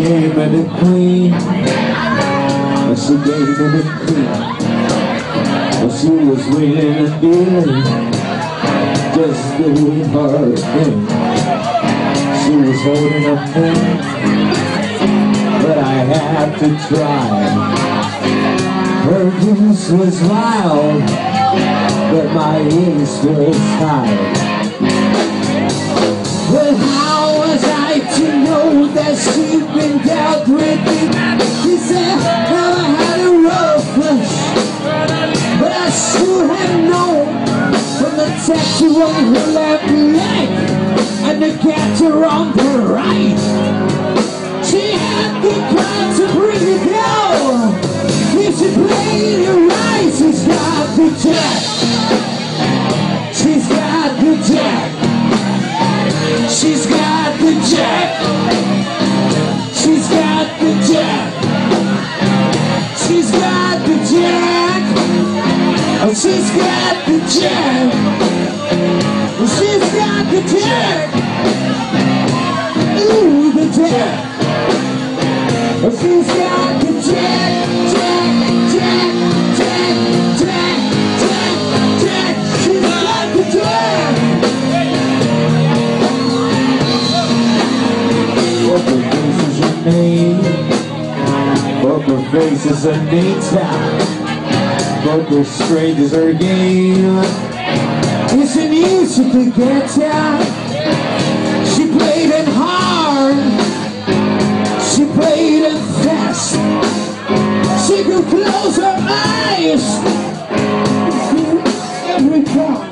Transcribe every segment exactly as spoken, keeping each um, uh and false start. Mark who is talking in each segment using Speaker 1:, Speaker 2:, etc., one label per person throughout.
Speaker 1: gave me the queen. She gave me the queen. She was waiting to be just doing her thing. She was holding a thing, but I had to try. Her juice was wild, but my ace was high. But how was I to know that she'd been dealt with me? She said, never had a rough flush, but I should have known from the tattoo on her left leg and the gator on the right. She had the kind to bring it down. If she played it right, she's got the jack. She's got the jack. She's got the jack. She's got the jack. She's got the jack. Oh, she's got the jack. Oh, she's got the jack. Ooh, the jack. Oh, she's got the jack, jack, jack, jack, jack, jack, jack. She's got the jack. Poker face is her name. Poker face is her name town. Poker strange is her game. It's an easy to get ya. She played it hard. She played it fast. She could close her eyes every time.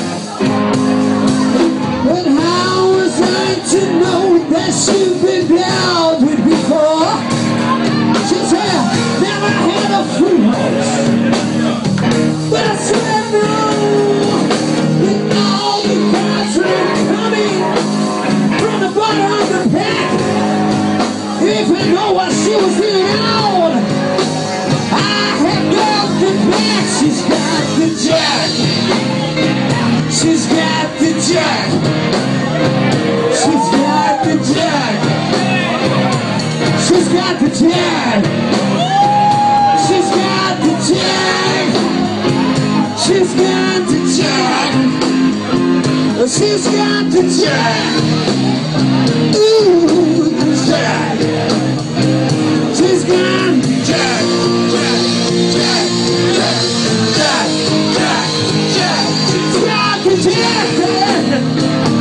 Speaker 1: But how was I to know that she'd been down with before? She said, never had a free house. But I said no, with all the cards were coming from the bottom of the pack. If I know what she was doing out, I had got the back. She's got the jack. She's got the jack. She's got the jack. She's got the jack. She's got the jack. She's got the jack. She's got the jack. Ooh, the jack. She's got the jack. Jack, jack, jack, jack, jack, jack. She's got the jack.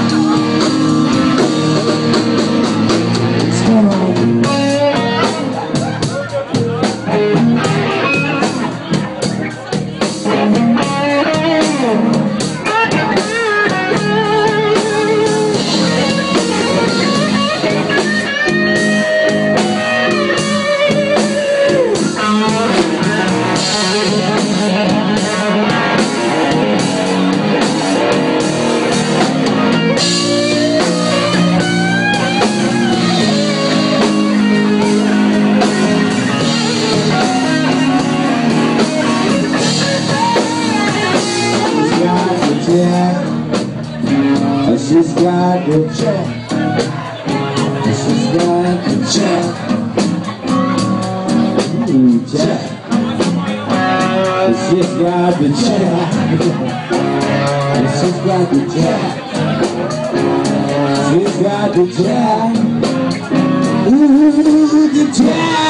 Speaker 1: She's got the jack. She's got the jack. Ooh, jack. She's got the jack. She's got the jack. She's got the jack. Ooh, the jack.